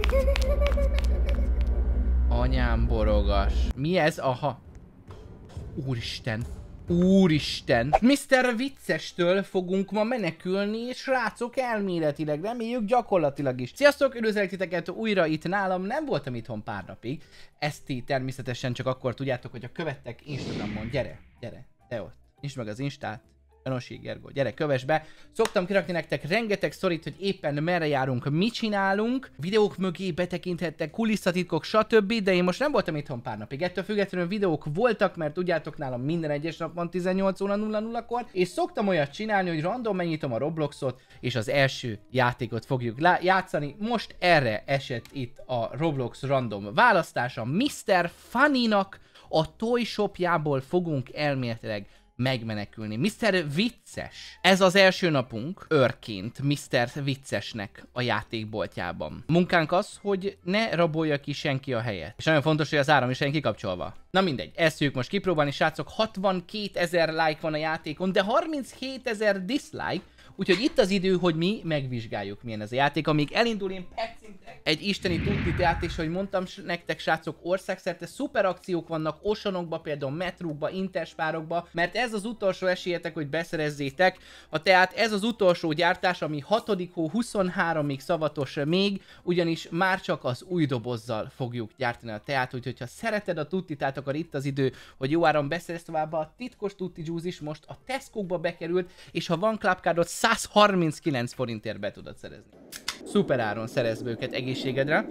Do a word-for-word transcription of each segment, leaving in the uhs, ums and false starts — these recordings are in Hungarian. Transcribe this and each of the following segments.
Anyám borogas. Mi ez? Aha. Úristen. Úristen. miszter Viccestől fogunk ma menekülni, és srácok, elméletileg, reméljük gyakorlatilag is. Sziasztok, üdvözlök titeket újra itt nálam, nem voltam itthon pár napig. Ezt ti természetesen csak akkor tudjátok, hogyha követtek Instagramon. Gyere, gyere, te ott. Nyisd meg az Instát. Janosi Gergó, gyere, kövess be. Szoktam kirakni nektek rengeteg sztorit, hogy éppen merre járunk, mit csinálunk. Videók mögé betekinthettek, kulisszatitkok, stb. De én most nem voltam itthon pár napig. Ettől függetlenül videók voltak, mert tudjátok, nálam minden egyes nap van tizennyolc óra nulla nulla kor. És szoktam olyat csinálni, hogy random megnyitom a Robloxot, és az első játékot fogjuk játszani. Most erre esett itt a Roblox random választása. miszter Funny-nak a Toy Shopjából fogunk elméletileg megmenekülni. miszter Vicces. Ez az első napunk őrként miszter Viccesnek a játékboltjában. Munkánk az, hogy ne rabolja ki senki a helyet. És nagyon fontos, hogy az áram is legyen kikapcsolva. Na mindegy, ezt fogjuk most kipróbálni, srácok. hatvankétezer like van a játékon, de harminchétezer dislike, úgyhogy itt az idő, hogy mi megvizsgáljuk, milyen ez a játék. Amíg elindul, én pecintek egy isteni tudtitát, és hogy mondtam nektek, srácok, országszerte szuper akciók vannak Oceanokba, például metrókba, interspárokba, mert ez az utolsó esélyetek, hogy beszerezzétek. A tehát ez az utolsó gyártás, ami hatodik hó huszonharmadikig szavatos még, ugyanis már csak az új dobozzal fogjuk gyártani a teát, úgyhogy ha szereted a tuttitát, akkor itt az idő, hogy jó áron beszerez tovább. A titkos tutti juice is most a Tesco-kba bekerült, és ha van clubcardot, száz harminckilenc forintért be tudod szerezni. Szuper áron szerezd be őket egészségedre.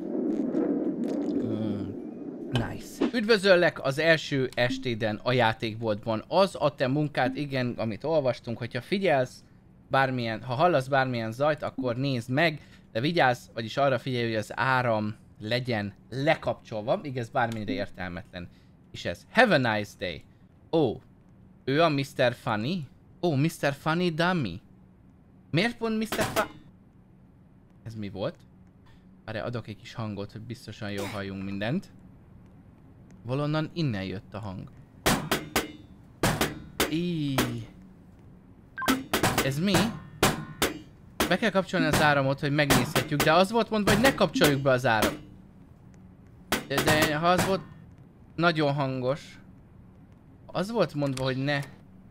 Mm, nice. Üdvözöllek az első estéden a játékboltban. Az a te munkád, igen, amit olvastunk, hogyha figyelsz bármilyen, ha hallasz bármilyen zajt, akkor nézd meg, de vigyázz, vagyis arra figyelj, hogy az áram legyen lekapcsolva, igaz, bármennyire értelmetlen. És ez. Have a nice day. Ó, oh, ő a miszter Funny? Ó, oh, miszter Funny dummy. Miért pont miszter Funny? Ez mi volt? Várj, adok egy kis hangot, hogy biztosan jól halljunk mindent. Valonnan innen jött a hang. Íj. Ez mi? Be kell kapcsolni az áramot, hogy megnézhetjük, de az volt mondva, hogy ne kapcsoljuk be az áram. De, de ha az volt nagyon hangos. Az volt mondva, hogy ne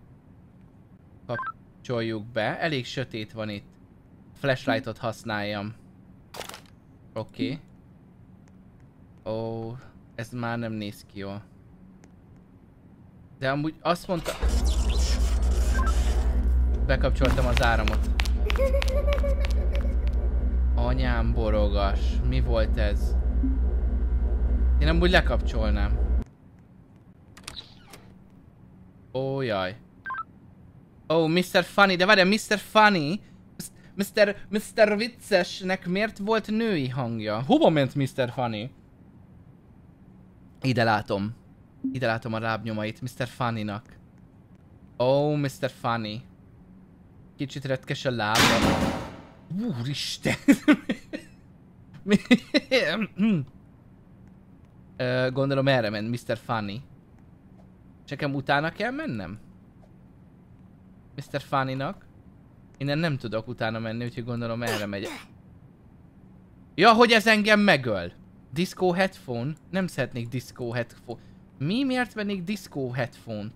kapcsoljuk be. Elég sötét van itt. Flashlightot használjam. Oké. Okay. Ó, ez már nem néz ki jól. De amúgy azt mondta... Bekapcsoltam az áramot. Anyám borogas. Mi volt ez? Én amúgy lekapcsolnám. Ó, jaj. Ó, miszter Funny, de várjál, miszter Funny, miszter miszter Viccesnek miért volt női hangja? Hova ment miszter Funny? Ide látom. Ide látom a lábnyomait miszter Funny-nak. Ó, miszter Funny. Kicsit retkes a lába. Úristen! Gondolom erre ment miszter Funny. Nekem utána kell mennem? miszter Funny-nak. Innen nem tudok utána menni, úgyhogy gondolom erre megyek. Ja, hogy ez engem megöl. Disco headphone? Nem szeretnék disco headphone. Mi miért vennék disco headphone-t?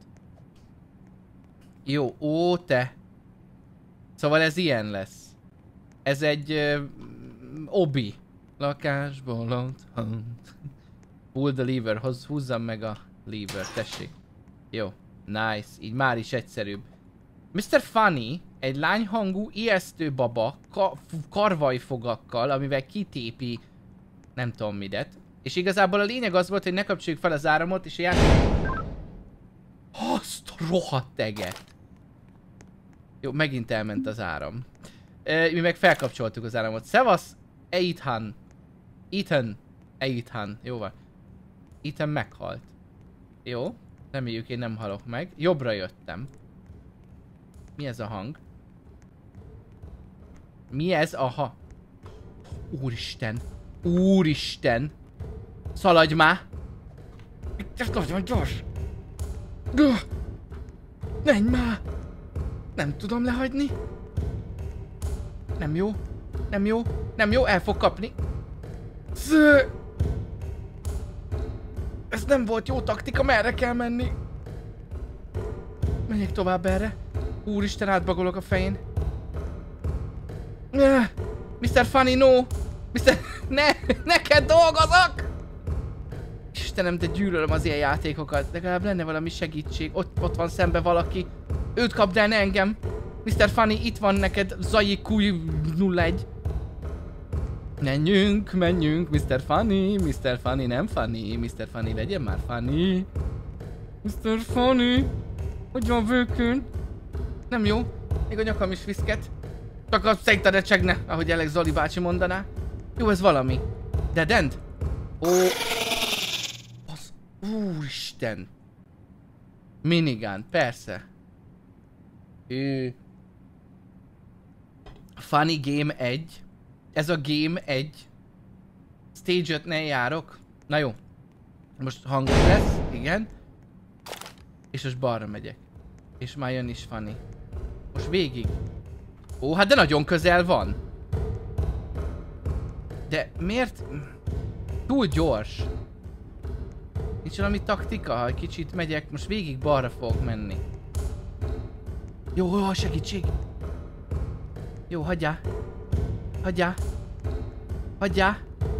Jó, ó te. Szóval ez ilyen lesz. Ez egy... Uh, obi. Lakásból otthon. Pull the lever, hoz, húzzam meg a lever, tessék. Jó, nice, így már is egyszerűbb. miszter Funny egy lányhangú, ijesztő baba ka karvajfogakkal, amivel kitépi nem tudom midet. És igazából a lényeg az volt, hogy ne kapcsoljuk fel az áramot, és a játék... Azt a rohadt eget! Jó, megint elment az áram. E, mi meg felkapcsoltuk az áramot. Szevasz, Ethan. Ethan. Ethan. Jó van. Ethan meghalt. Jó. Reméljük, én nem halok meg. Jobbra jöttem. Mi ez a hang? Mi ez? Aha. Úristen. Úristen. Szaladj már. Ez nagyon gyors. Menj már. Nem tudom lehagyni. Nem jó. Nem jó. Nem jó. El fog kapni. Ez nem volt jó taktika, merre kell menni? Menjek tovább erre. Úristen, átbagolok a fején. miszter Funny, no! miszter Ne! Neked dolgozok! Istenem, de gyűlölöm az ilyen játékokat. Legalább lenne valami segítség. Ott, ott van szembe valaki. Őt kapd el, ne engem. miszter Funny, itt van neked Zajikúj nulla egy. Menjünk, menjünk, miszter Funny, miszter Funny, nem Funny, miszter Funny, legyen már Funny. miszter Funny, hogy van vőkön? Nem jó, még a nyakam is viszket. Csak a szegta recsegne, ahogy Alex Zoli bácsi mondaná. Jó, ez valami. Dead end? Ó. Az úristen. Minigun, persze. Ő. Funny Game egy. Ez a Game egy. Stage öt-nél járok. Na jó. Most hangos lesz, igen. És most balra megyek. És már jön is Funny. Most végig. Ó, hát de nagyon közel van. De miért? Túl gyors. Nincs valami taktika, ha egy kicsit megyek. Most végig balra fogok menni. Jó, segítség. Jó, hagyjál. Hagyjál. Hagyjál.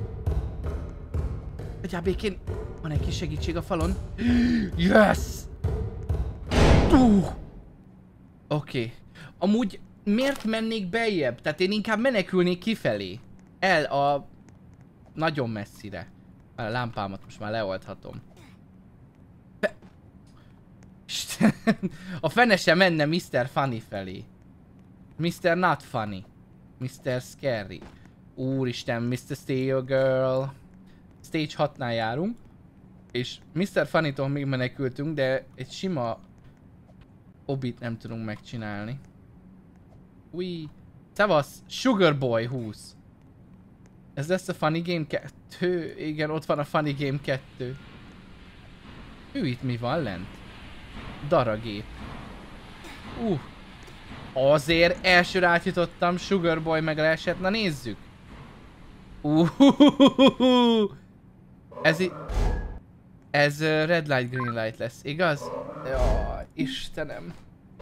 Hagyjál békén. Van egy kis segítség a falon. Yes! Uh! Oké. Okay. Amúgy miért mennék beljebb? Tehát én inkább menekülnék kifelé. El a... nagyon messzire. A lámpámat most már leoldhatom. Be... Isten. A fene sem menne miszter Funny felé. miszter Not Funny. miszter Scary. Úristen, miszter Stay Your Girl. Stage hatnál járunk. És miszter Funny-tól még menekültünk, de egy sima obit nem tudunk megcsinálni. Ui. Szevasz, Sugar Boy húsz. Ez lesz a Funny Game kettő. Igen, ott van a Funny Game kettő. Ő itt mi van lent? Daragép. Uh. Azért elsőre átjutottam, Sugar Boy meg leesett. Na nézzük. Uh. Ez itt... Ez uh, Red Light, Green Light lesz, igaz? Jaj, Istenem.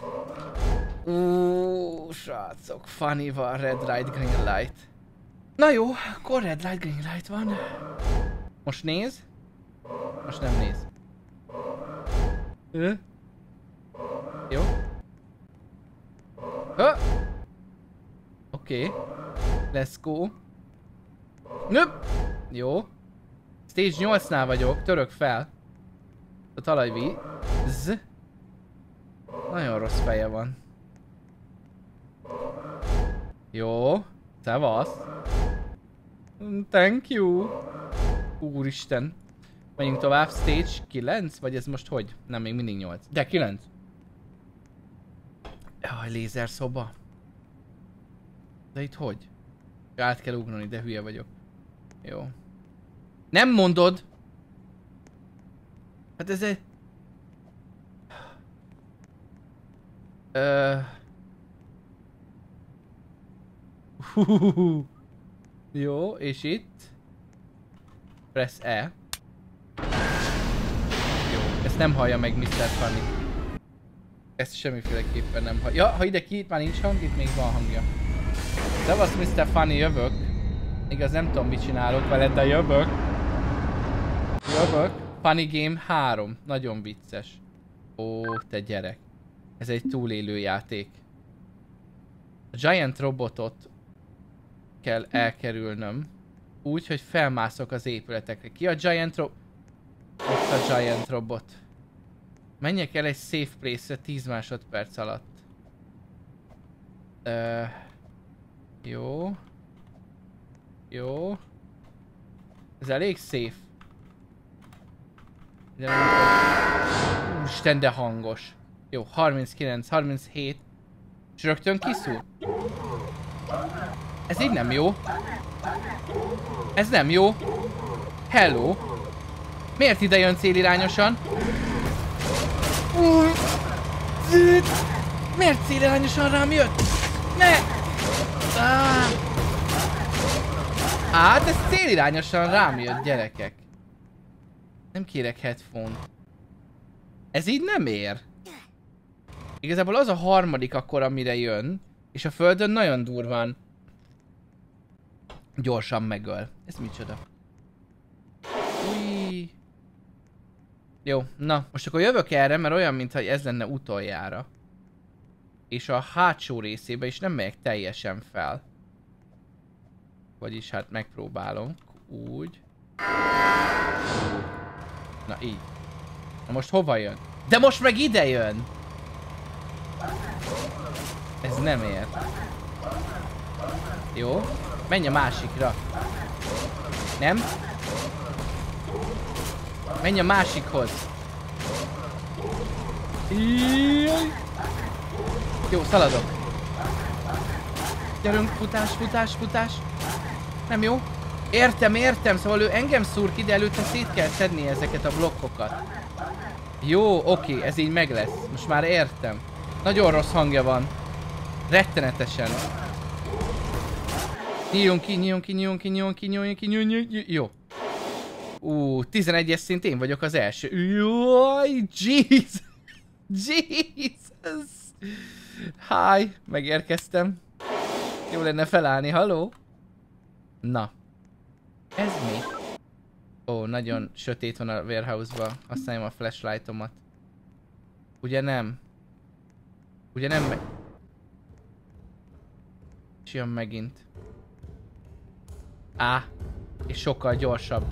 Uuuuh, srácok, Funny van, Red Light, Green Light. Na jó, akkor Red Light, Green Light van. Most néz? Most nem néz. Ö? Jó. Ö? Oké. Okay. Let's go. Nöp! Jó. Stage nyolcnál vagyok, török fel. A talajvíz. Nagyon rossz feje van. Jó. Szevasz. Thank you. Úristen. Menjünk tovább. Stage kilenc? Vagy ez most hogy? Nem, még mindig nyolc. De kilenc. Jaj, lézerszoba. De itt hogy? Át kell ugrani, de hülye vagyok. Jó. Nem mondod! Hát ez egy... Ö... Jó, és itt... Press E. Jó, ezt nem hallja meg miszter Funny. Ezt semmiféleképpen nem hallja. Ja, ha ide ki, itt már nincs hang, itt még van hangja. Szevasz miszter Funny, jövök. Igaz, nem tudom mit csinálok veled, de jövök. Jövök. Funny Game három. Nagyon vicces. Ó, te gyerek. Ez egy túlélő játék. A Giant Robotot kell elkerülnöm. Úgy, hogy felmászok az épületekre. Ki a Giant Robot? Ott a Giant Robot. Menjek el egy safe place-re tíz másodperc alatt. Ö, jó. Jó. Ez elég safe. De nem tudom. Úristen, de hangos. Jó, harminckilenc, harminchét. És rögtön kiszúr. Ez így nem jó. Ez nem jó. Hello. Miért ide jön célirányosan? Uh, miért célirányosan rám jött? Ne! Ah. Hát ez célirányosan rám jött, gyerekek. Nem kérek headphone. Ez így nem ér. Igazából az a harmadik akkor, amire jön. És a földön nagyon durván gyorsan megöl. Ez micsoda? Ui. Jó, na, most akkor jövök erre, mert olyan, mintha ez lenne utoljára. És a hátsó részébe is nem megyek teljesen fel. Vagyis hát megpróbálom. Úgy. Na így. Na most hova jön? De most meg ide jön! Ez nem ér. Jó. Menj a másikra. Nem? Menj a másikhoz. Jaj. Jó, szaladok. Gyerünk, futás, futás, futás. Nem jó? Értem, értem, szóval ő engem szúr ki, de előtte szét kell szedni ezeket a blokkokat. Jó, oké, ez így meg lesz. Most már értem. Nagyon rossz hangja van. Rettenetesen. Nyíljon ki, nyíljon ki, nyíljon ki, nyíljon ki, nyíljon ki, nyíljon ki, jó. Ú, tizenegyes szint én vagyok az első. Jaj, Jesus! Jesus! Hi, megérkeztem. Jó lenne felállni, halló? Na. Ez mi? Ó, nagyon sötét van a warehouse-ba. Használjam a flashlightomat. Ugye nem? Ugye nem me... És jön megint. Á. És sokkal gyorsabb.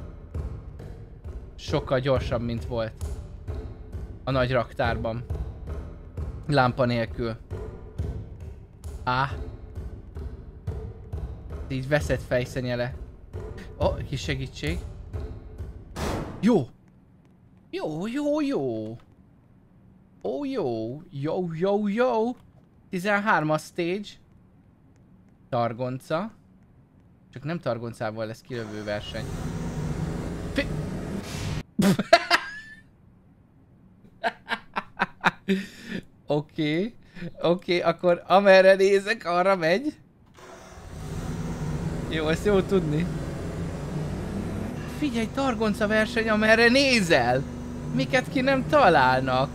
Sokkal gyorsabb, mint volt. A nagy raktárban. Lámpa nélkül. Á. Így veszett fejszenyele. Ó, oh, kis segítség. Jó. Jó, jó, jó. Ó, jó. Jó, jó, jó. tizenhármas stage. Targonca. Csak nem targoncával lesz kilövő verseny. Fi Oké. Okay. Oké, okay, akkor amerre nézek, arra megy. Jó, ezt jó tudni. Figyelj, targonca verseny, amerre nézel! Miket ki nem találnak?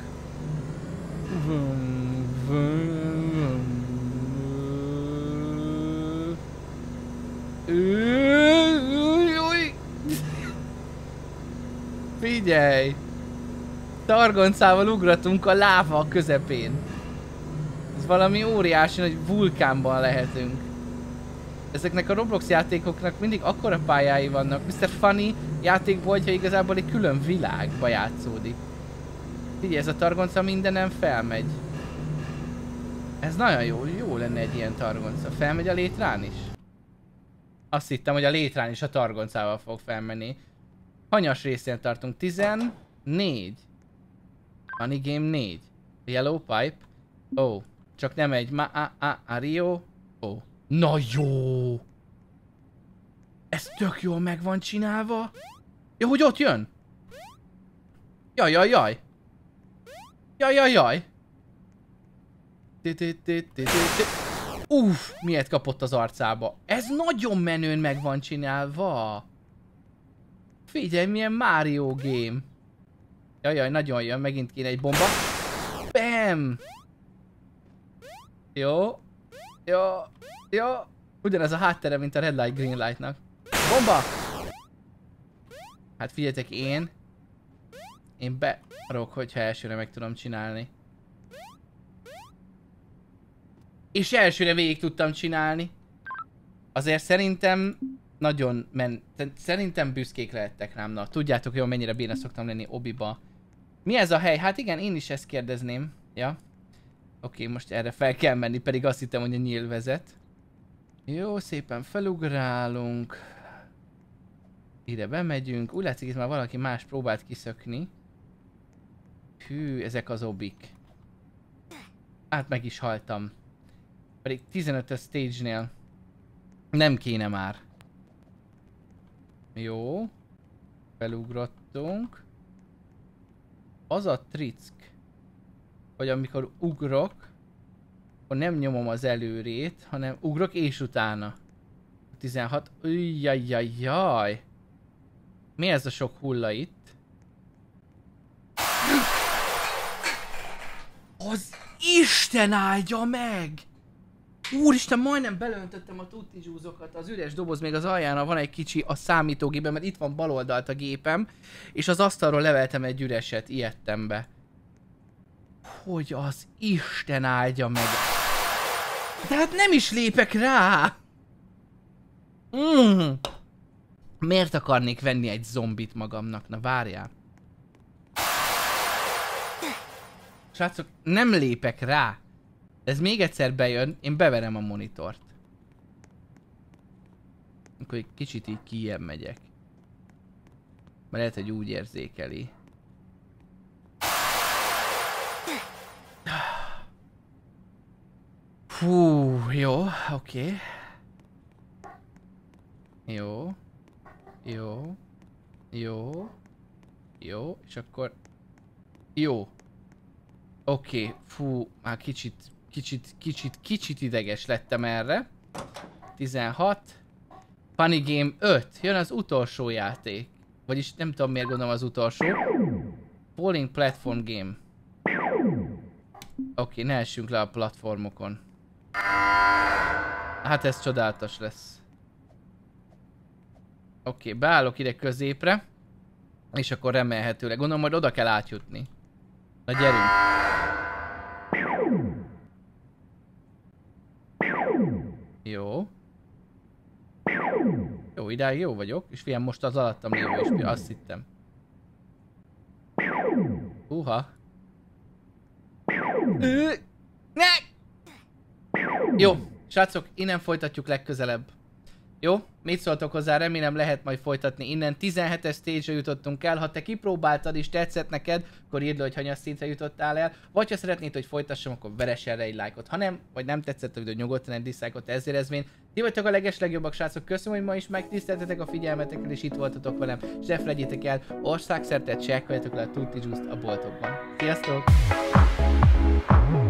Figyelj! Targoncával ugratunk a láva közepén. Ez valami óriási nagy vulkánban lehetünk. Ezeknek a Roblox játékoknak mindig akkora pályái vannak. miszter Funny játékból, hogyha igazából egy külön világba játszódik. Figyelj, ez a targonca mindenem felmegy. Ez nagyon jó, jó lenne egy ilyen targonca. Felmegy a létrán is? Azt hittem, hogy a létrán is a targoncával fog felmenni. Hanyas részén tartunk? tizennégy. Funny Game négy. Yellow Pipe. Ó, oh, csak nem egy ma a a a Rio. Ó. Oh. Na jó! Ez tök jól meg van csinálva. Ja, hogy ott jön? Jaj, jaj, jaj. Jaj, jaj, jaj. Uff, miért kapott az arcába? Ez nagyon menőn meg van csinálva. Figyelj, milyen Mario game. Jaj, jaj, nagyon jön, megint kéne egy bomba. Bam! Jó. Jó. Jó. Ugyanez a háttere, mint a Red Light, Green Lightnak. Bomba! Hát figyeljetek, én... Én bearok, hogyha elsőre meg tudom csinálni. És elsőre végig tudtam csinálni. Azért szerintem... Nagyon men... Szerintem büszkék lehettek rám. Na, tudjátok jól, mennyire béna szoktam lenni obiba. Mi ez a hely? Hát igen, én is ezt kérdezném. Ja. Oké, okay, most erre fel kell menni, pedig azt hittem, hogy a nyíl vezet. Jó, szépen felugrálunk. Ide bemegyünk. Úgy látszik, itt már valaki más próbált kiszökni. Hű, ezek az obik. Hát meg is haltam. Pedig tizenötös stage-nél nem kéne már. Jó. Felugrottunk. Az a trick, hogy amikor ugrok, akkor nem nyomom az előrét, hanem ugrok és utána. tizenhat. Ujjajjajjaj. Mi ez a sok hulla itt? Az Isten áldja meg! Úristen, majdnem belöntöttem a tutti zsúzokat, az üres doboz még az alján van egy kicsi a számítógépben, mert itt van bal oldalt a gépem, és az asztalról leveltem egy üreset, ijedtem be. Hogy az Isten áldja meg! De hát nem is lépek rá! Mm. Miért akarnék venni egy zombit magamnak? Na várjál. Srácok, nem lépek rá. Ez még egyszer bejön, én beverem a monitort. Akkor egy kicsit így kijjebb megyek. Mert lehet, hogy úgy érzékeli. Hú, jó, oké. Okay. Jó. Jó. Jó. Jó, és akkor... Jó. Oké, okay. Fú, már kicsit, kicsit, kicsit, kicsit ideges lettem erre. tizenhat. Funny Game öt. Jön az utolsó játék. Vagyis nem tudom miért gondolom az utolsó. Falling Platform Game. Oké, okay, ne essünk le a platformokon. Hát ez csodálatos lesz. Oké, okay, beállok ide középre. És akkor remélhetőleg. Gondolom, majd oda kell átjutni. Na gyerünk. Jó. Jó, idáig jó vagyok. És figyelj, most az alattam lévő is, azt hittem. Húha. Ne! Jó, srácok, innen folytatjuk legközelebb. Jó? Mit szóltok hozzá? Remélem lehet majd folytatni innen. tizenhetes stage-re jutottunk el. Ha te kipróbáltad és tetszett neked, akkor írd le, hogy hanyas szintre jutottál el. Vagy ha szeretnéd, hogy folytassam, akkor veres erre egy lájkot. Ha nem, vagy nem tetszett a videó, nyugodtan egy dislike-ot ezért ezvén. Ti vagytok a legeslegjobbak, srácok. Köszönöm, hogy ma is megtiszteltetek a figyelmetekkel, és itt voltatok velem. És ne felejtjétek el, országszerte csekkoljatok le a Tutti Juice-t a boltokban. Sziasztok!